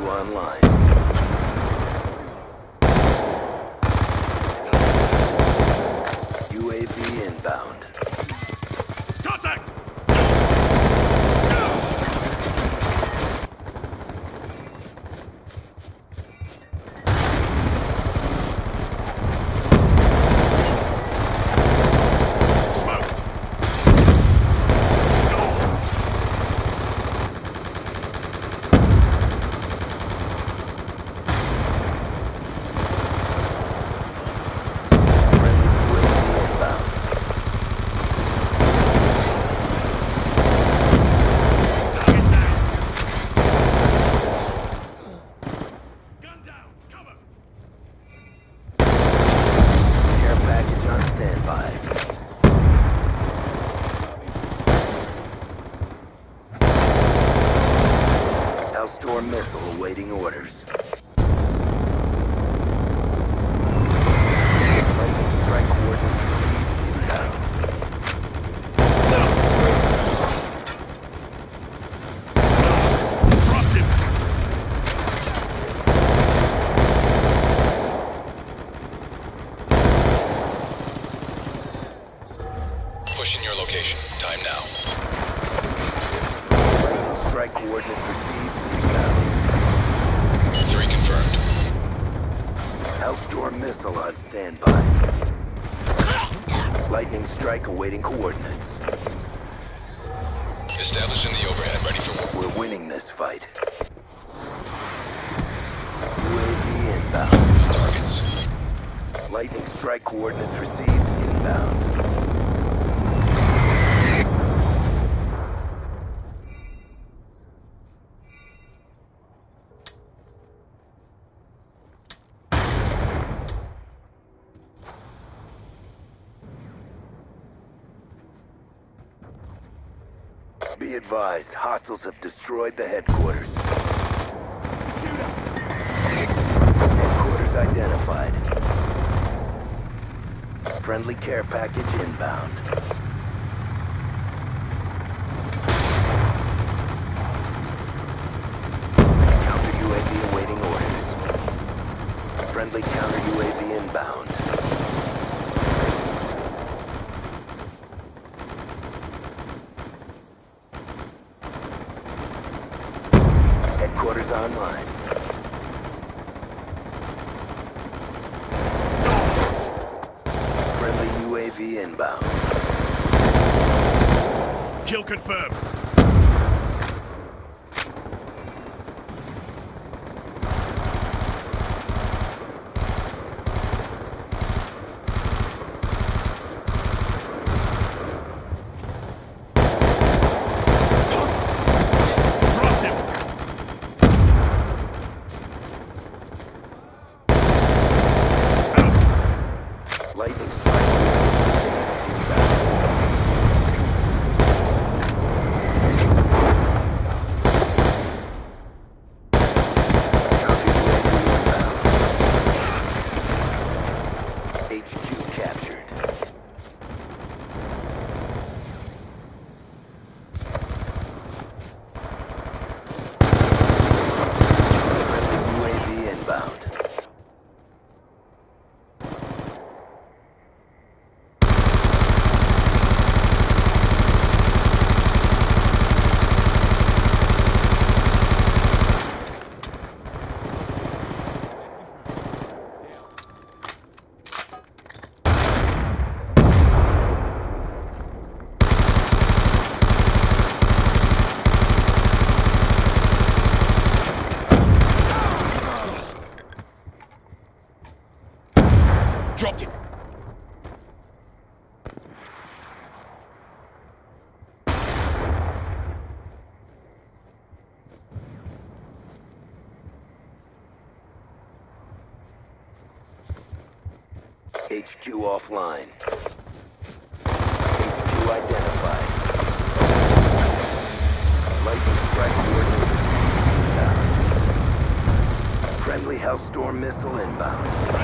online. UAV inbound. Contact! Store missile awaiting orders. Lightning strike coordinates received inbound. Dropped him! Pushing your location. Time now. Lightning strike coordinates received. 3 confirmed. Hellstorm missile on standby. Lightning strike awaiting coordinates. Establishing the overhead. Ready for war. We're winning this fight. UAV inbound. Targets. Lightning strike coordinates received inbound. Be advised, hostiles have destroyed the headquarters. Headquarters identified. Friendly care package inbound. Counter UAV awaiting orders. Friendly counter UAV inbound. Headquarters online. Friendly UAV inbound. Kill confirmed. Lightning strike. HQ captured. Friendly UAV inbound. Dropped it. HQ offline. HQ identified. Lightning strike coordinates received inbound. Friendly Hellstorm missile inbound.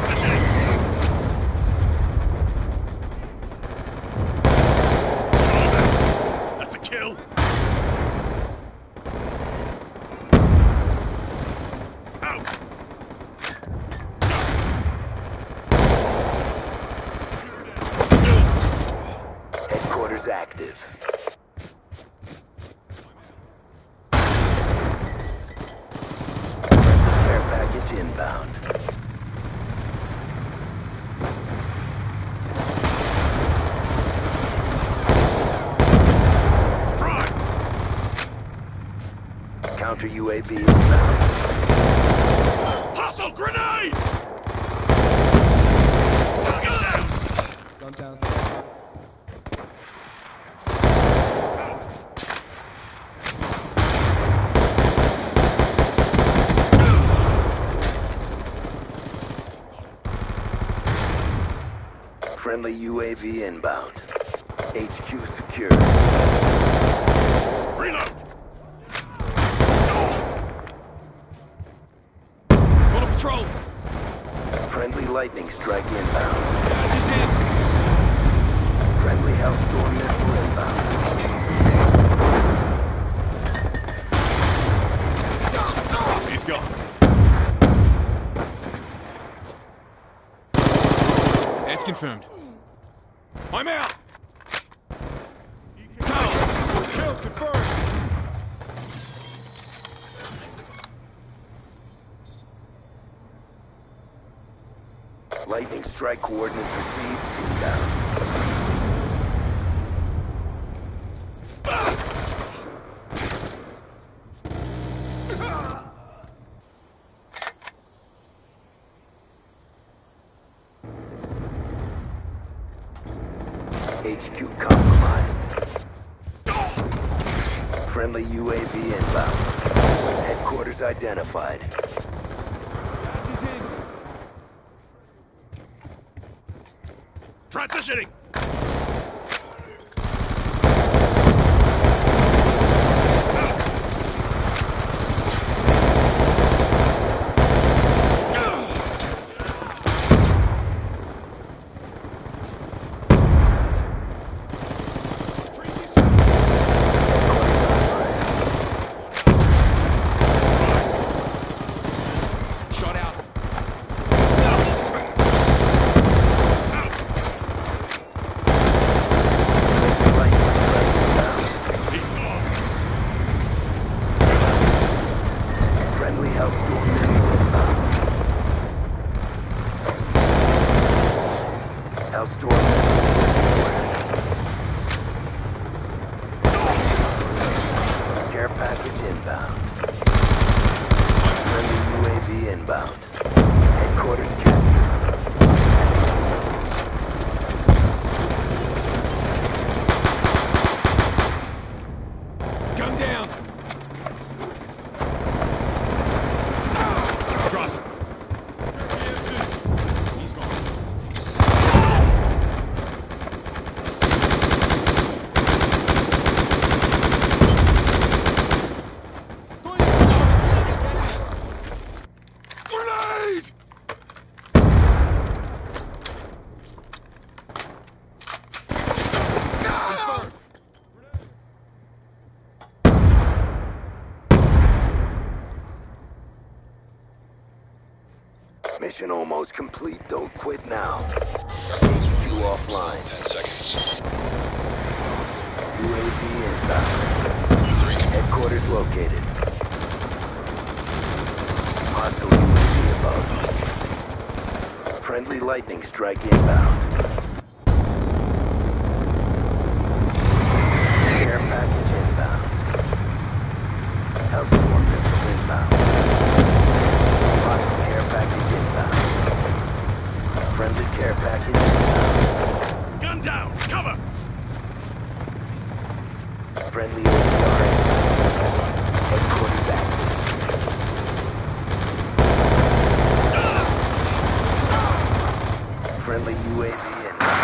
That's a kill. Headquarters active. Friendly care package inbound. Counter UAV inbound. Hostile grenade! Gun down. Friendly UAV inbound. HQ secure. Reload! On a patrol! Friendly lightning strike inbound. He's in! Friendly Hellstorm missile inbound. He's gone. That's confirmed. I'm out! Towers! Kill confirmed! Lightning strike coordinates received inbound. HQ compromised. Friendly UAV inbound. Headquarters identified. Transitioning! Shot out. Friendly Hellstorm missile inbound. Hellstorm missile headquarters. Care package inbound. Friendly UAV inbound. Headquarters captured. Gun down! Drop it. He's gone. Grenade! Mission almost complete. Don't quit now. HQ offline. 10 seconds. UAV inbound. 3. Headquarters located. Hostile UAV above. Friendly lightning strike inbound. Care package inbound. Hellstorm missile inbound. Hostile care package inbound. Friendly care package inbound. Gun down! Cover! Friendly OPR inbound. Headquarters active. Friendly UAV inbound.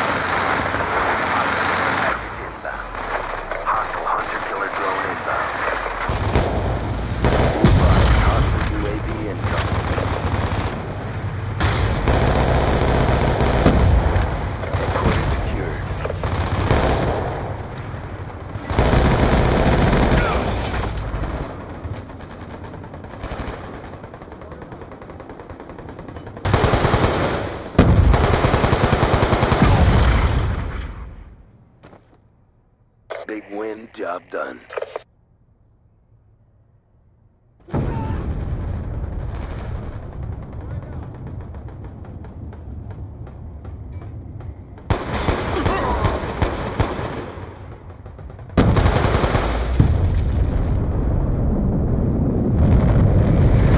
Package inbound. Hostile hunter-killer drone inbound. Hostile UAV incoming. Headquarters secured. Job done.